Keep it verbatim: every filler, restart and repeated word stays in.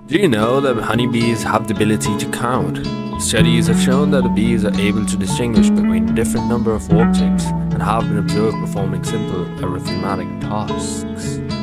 Do you know that honeybees have the ability to count? Studies have shown that the bees are able to distinguish between a different number of objects and have been observed performing simple arithmetic tasks.